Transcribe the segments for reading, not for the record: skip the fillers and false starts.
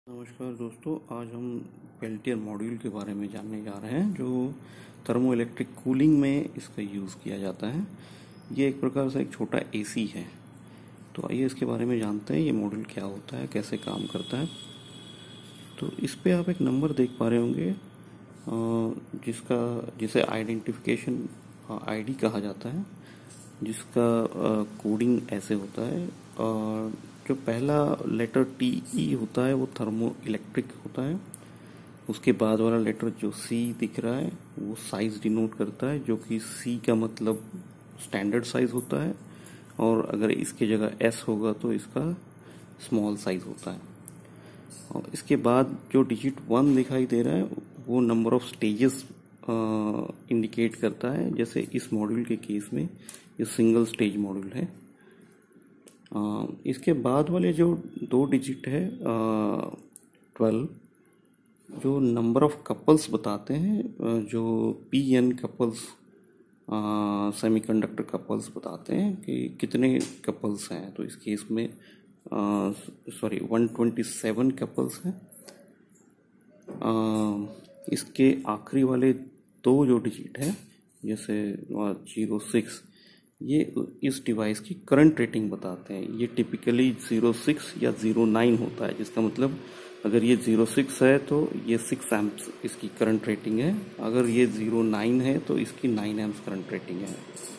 नमस्कार दोस्तों, आज हम पेल्टियर मॉड्यूल के बारे में जानने जा रहे हैं जो थर्मोइलेक्ट्रिक कूलिंग में इसका यूज़ किया जाता है। ये एक प्रकार से एक छोटा एसी है। तो आइए इसके बारे में जानते हैं, ये मॉड्यूल क्या होता है, कैसे काम करता है। तो इस पे आप एक नंबर देख पा रहे होंगे जिसे आइडेंटिफिकेशन आईडी कहा जाता है, जिसका कोडिंग ऐसे होता है। जो पहला लेटर TE होता है वो थर्मो इलेक्ट्रिक होता है। उसके बाद वाला लेटर जो C दिख रहा है वो साइज डिनोट करता है, जो कि C का मतलब स्टैंडर्ड साइज होता है, और अगर इसके जगह S होगा तो इसका स्मॉल साइज होता है। और इसके बाद जो डिजिट 1 दिखाई दे रहा है वो नंबर ऑफ स्टेजेस इंडिकेट करता है। जैसे इस मॉड्यूल के केस में ये सिंगल स्टेज मॉड्यूल है। इसके बाद वाले जो दो डिजिट है 12, जो नंबर ऑफ कपल्स बताते हैं, जो PN कपल्स सेमीकंडक्टर कपल्स बताते हैं कि कितने कपल्स हैं। तो इस केस में 127 कपल्स हैं। इसके आखिरी वाले दो जो डिजिट है जैसे 06, ये इस डिवाइस की करंट रेटिंग बताते हैं। ये टिपिकली 06 या 09 होता है, जिसका मतलब अगर ये 06 है तो ये 6 एम्प्स इसकी करंट रेटिंग है। अगर ये 09 है तो इसकी 9 एम्प्स करंट रेटिंग है।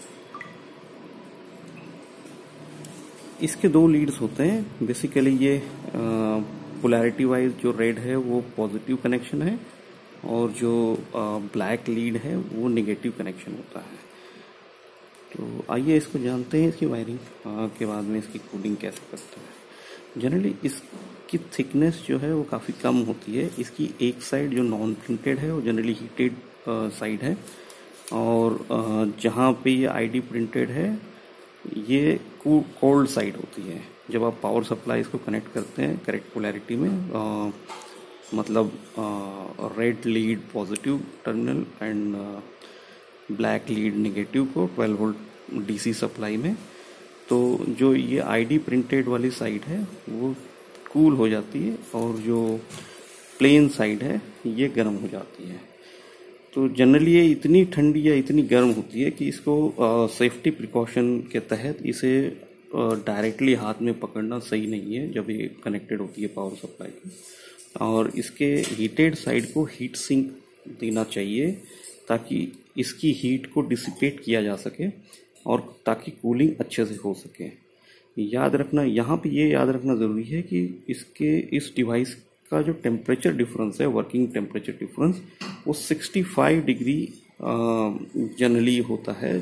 इसके दो लीड्स होते हैं। बेसिकली ये पोलैरिटी वाइज जो रेड है वो पॉजिटिव कनेक्शन है, और जो ब्लैक लीड है वो नेगेटिव कनेक्शन होता है। तो आइए इसको जानते हैं, इसकी वायरिंग के बाद में इसकी कूलिंग कैसे करते हैं। जनरली इसकी थिकनेस जो है वो काफ़ी कम होती है। इसकी एक साइड जो नॉन प्रिंटेड है वो जनरली हीटेड साइड है, और जहाँ पे ये ID प्रिंटेड है ये कोल्ड साइड होती है। जब आप पावर सप्लाई इसको कनेक्ट करते हैं करेक्ट पोलैरिटी में, मतलब red lead positive terminal and black lead negative को 12 वोल्ट DC सप्लाई में, तो जो ये ID प्रिंटेड वाली साइड है वो कूल हो जाती है, और जो प्लेन साइड है ये गर्म हो जाती है। तो जनरली ये इतनी ठंडी या इतनी गर्म होती है कि इसको सेफ्टी प्रिकॉशन के तहत इसे डायरेक्टली हाथ में पकड़ना सही नहीं है जब ये कनेक्टेड होती है पावर सप्लाई की। और इसके हीटेड साइड को हीट सिंक देना चाहिए ताकि इसकी हीट को डिसिपेट किया जा सके, और ताकि कूलिंग अच्छे से हो सके। याद रखना, यहाँ पे ये याद रखना ज़रूरी है कि इस डिवाइस का जो टेम्परेचर डिफरेंस है, वर्किंग टेम्परेचर डिफरेंस, वो 65 डिग्री जनरली होता है।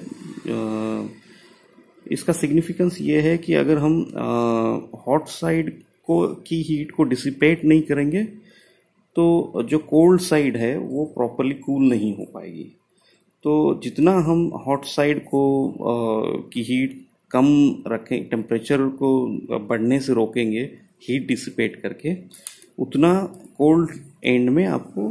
इसका सिग्निफिकेंस ये है कि अगर हम हॉट साइड की हीट को डिसिपेट नहीं करेंगे तो जो कोल्ड साइड है वो प्रॉपरली कूल नहीं हो पाएगी। तो जितना हम हॉट साइड को की हीट कम रखें, टेम्परेचर को बढ़ने से रोकेंगे हीट डिसिपेट करके, उतना कोल्ड एंड में आपको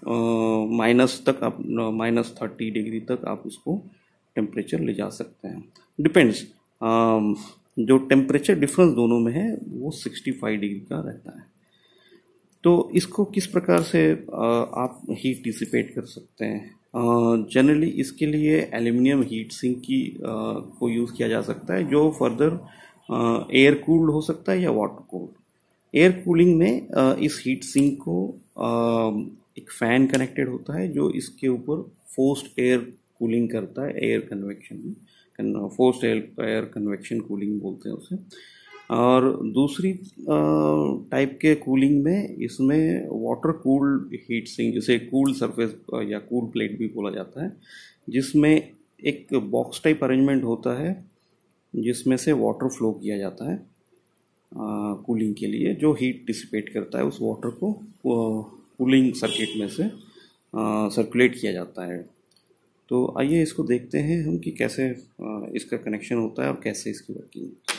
-30 डिग्री तक आप उसको टेम्परेचर ले जा सकते हैं। डिपेंड्स, जो टेम्परेचर डिफरेंस दोनों में है वो 65 डिग्री का रहता है। तो इसको किस प्रकार से आप हीट डिसिपेट कर सकते हैं। जनरली इसके लिए एल्यूमिनियम हीट सिंक को यूज़ किया जा सकता है, जो फर्दर एयर कूल्ड हो सकता है या वाटर कूल्ड। एयर कूलिंग में इस हीट सिंक को एक फैन कनेक्टेड होता है जो इसके ऊपर फोर्स्ड एयर कूलिंग करता है। Air convection, forced air convection cooling बोलते हैं उसे। और दूसरी टाइप के कूलिंग में इसमें वाटर कूल्ड हीट सिंक, जिसे कूल्ड सरफेस या कूल प्लेट भी बोला जाता है, जिसमें एक बॉक्स टाइप अरेंजमेंट होता है जिसमें से वाटर फ्लो किया जाता है कूलिंग के लिए, जो हीट डिसिपेट करता है। उस वाटर को कूलिंग सर्किट में से सर्कुलेट किया जाता है। तो आइए इसको देखते हैं हम कि कैसे इसका कनेक्शन होता है और कैसे इसकी वर्किंग होती है।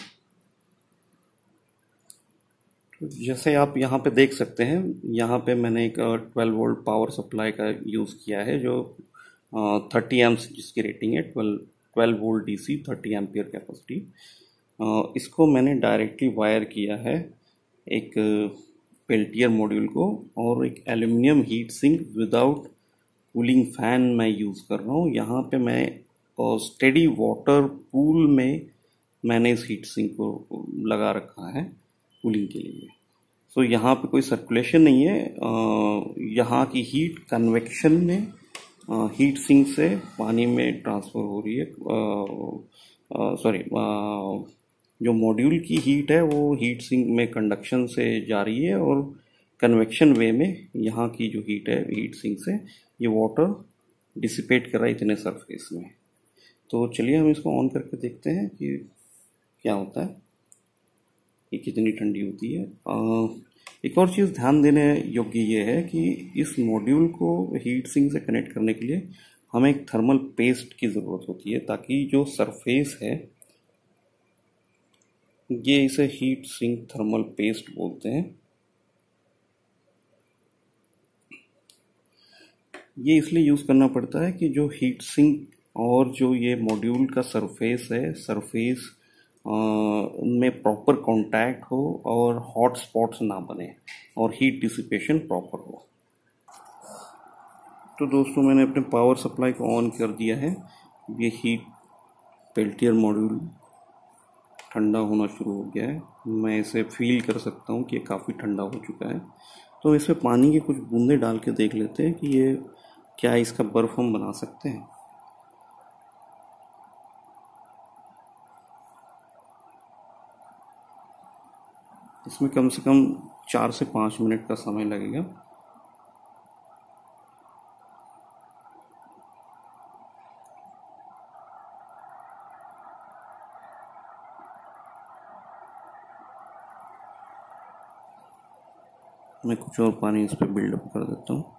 तो जैसे आप यहाँ पे देख सकते हैं, यहाँ पे मैंने एक 12 वोल्ट पावर सप्लाई का यूज़ किया है, जो 30 एम्प्स जिसकी रेटिंग है, 12 वोल्ट DC 30 एम्पियर कैपेसिटी। इसको मैंने डायरेक्टली वायर किया है एक पेल्टियर मॉड्यूल को, और एक aluminium heat sink without cooling fan मैं यूज़ कर रहा हूँ। यहाँ पे मैं स्टेडी वाटर पूल में मैंने इस हीट सिंक को लगा रखा है कूलिंग के लिए। सो यहाँ पे कोई सर्कुलेशन नहीं है, यहाँ की हीट कन्वेक्शन में हीट सिंक से पानी में ट्रांसफ़र हो रही है। सॉरी, जो मॉड्यूल की हीट है वो हीट सिंक में कंडक्शन से जा रही है, और कन्वेक्शन वे में यहाँ की जो हीट है हीट सिंक से ये वाटर डिसिपेट कर रहा है इतने सरफेस में। तो चलिए हम इसको ऑन करके देखते हैं कि क्या होता है, ये कितनी ठंडी होती है। एक और चीज़ ध्यान देने योग्य ये है कि इस मॉड्यूल को हीट सिंक से कनेक्ट करने के लिए हमें एक थर्मल पेस्ट की ज़रूरत होती है, ताकि जो सरफेस है, ये इसे हीट सिंक थर्मल पेस्ट बोलते हैं। ये इसलिए यूज़ करना पड़ता है कि जो हीट सिंक और जो ये मॉड्यूल का सरफेस है, सरफेस में प्रॉपर कांटेक्ट हो और हॉट स्पॉट्स ना बने और हीट डिसिपेशन प्रॉपर हो। तो दोस्तों मैंने अपने पावर सप्लाई को ऑन कर दिया है। ये हीट पेल्टियर मॉड्यूल ठंडा होना शुरू हो गया है। मैं इसे फील कर सकता हूँ कि ये काफ़ी ठंडा हो चुका है। तो इसमें पानी की कुछ बूंदें डाल के देख लेते हैं कि ये क्या इसका बर्फ़ हम बना सकते हैं। इसमें कम से कम 4 से 5 मिनट का समय लगेगा। मैं कुछ और पानी इस पर बिल्डअप कर देता हूँ।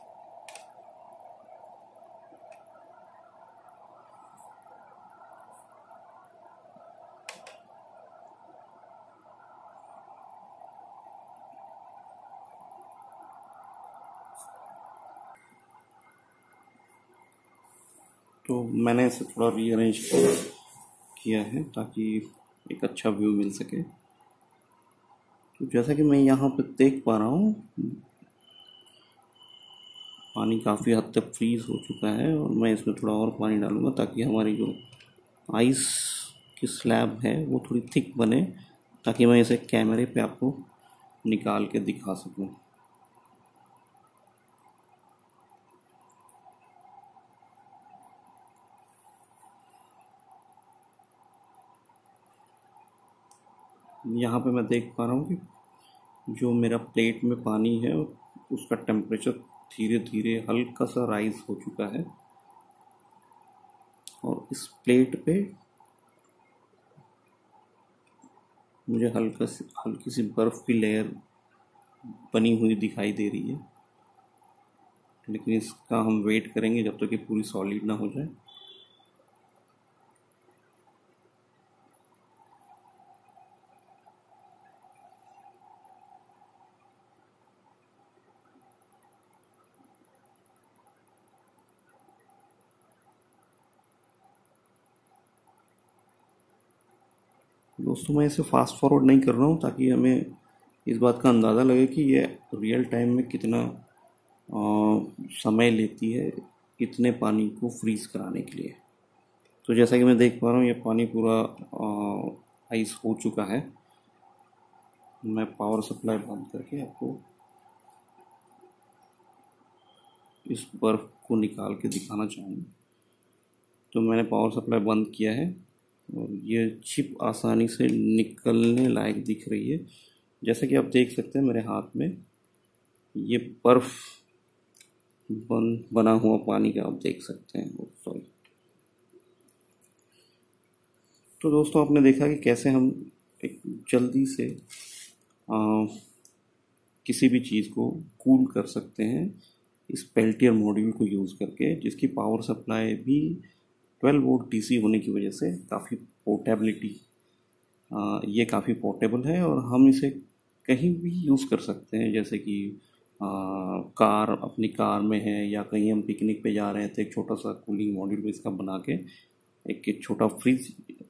तो मैंने इसे थोड़ा रीअरेंज किया है ताकि एक अच्छा व्यू मिल सके। तो जैसा कि मैं यहाँ पे देख पा रहा हूँ, पानी काफ़ी हद तक फ्रीज़ हो चुका है, और मैं इसमें थोड़ा और पानी डालूँगा ताकि हमारी जो आइस की स्लैब है वो थोड़ी थिक बने, ताकि मैं इसे कैमरे पे आपको निकाल के दिखा सकूँ। यहाँ पे मैं देख पा रहा हूँ कि जो मेरा प्लेट में पानी है उसका टेम्परेचर धीरे धीरे हल्का सा राइज हो चुका है, और इस प्लेट पे मुझे हल्की सी बर्फ़ की लेयर बनी हुई दिखाई दे रही है, लेकिन इसका हम वेट करेंगे जब तक ये पूरी सॉलिड ना हो जाए। दोस्तों मैं इसे फास्ट फॉरवर्ड नहीं कर रहा हूँ ताकि हमें इस बात का अंदाज़ा लगे कि ये रियल टाइम में कितना समय लेती है इतने पानी को फ्रीज़ कराने के लिए। तो जैसा कि मैं देख पा रहा हूँ ये पानी पूरा आइस हो चुका है। मैं पावर सप्लाई बंद करके आपको इस बर्फ़ को निकाल के दिखाना चाहूँगा। तो मैंने पावर सप्लाई बंद किया है और ये चिप आसानी से निकलने लायक दिख रही है। जैसा कि आप देख सकते हैं मेरे हाथ में ये बर्फ़ बना हुआ पानी का आप देख सकते हैं। सॉरी। तो दोस्तों आपने देखा कि कैसे हम एक जल्दी से किसी भी चीज़ को कूल कर सकते हैं इस पेल्टियर मॉड्यूल को यूज़ करके, जिसकी पावर सप्लाई भी 12 वोल्ट डीसी होने की वजह से काफ़ी पोर्टेबिलिटी, ये काफ़ी पोर्टेबल है और हम इसे कहीं भी यूज़ कर सकते हैं। जैसे कि अपनी कार में है या कहीं हम पिकनिक पे जा रहे हैं तो एक छोटा सा कूलिंग मॉड्यूल इसका बना के एक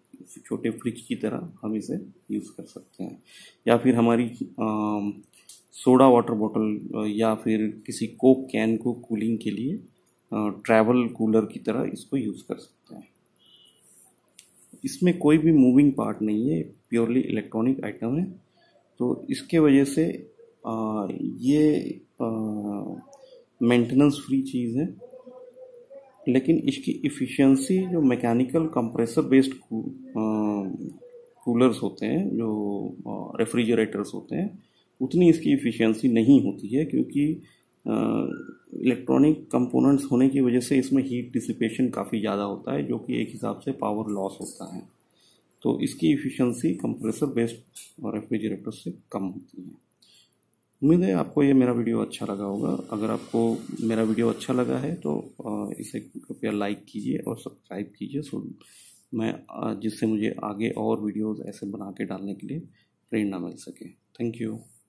छोटे फ्रिज की तरह हम इसे यूज़ कर सकते हैं। या फिर हमारी सोडा वाटर बॉटल या फिर किसी कोक कैन को कूलिंग के लिए ट्रैवल कूलर की तरह इसको यूज़ कर सकते हैं। इसमें कोई भी मूविंग पार्ट नहीं है, प्योरली इलेक्ट्रॉनिक आइटम है। तो इसके वजह से ये मेंटेनेंस फ्री चीज़ है, लेकिन इसकी इफ़िशियंसी जो मैकेनिकल कंप्रेसर बेस्ड कूलर्स होते हैं, जो रेफ्रिजरेटर्स होते हैं, उतनी इसकी इफ़िशियंसी नहीं होती है, क्योंकि इलेक्ट्रॉनिक कंपोनेंट्स होने की वजह से इसमें हीट डिसिपेशन काफ़ी ज़्यादा होता है, जो कि एक हिसाब से पावर लॉस होता है। तो इसकी इफ़िशियंसी कंप्रेसर बेस्ड रेफ्रिजरेटर से कम होती है। उम्मीद है आपको ये मेरा वीडियो अच्छा लगा होगा। अगर आपको मेरा वीडियो अच्छा लगा है तो इसे कृपया लाइक कीजिए और सब्सक्राइब कीजिए, सो मैं जिससे मुझे आगे और वीडियोस ऐसे बना के डालने के लिए प्रेरणा मिल सके। Thank you.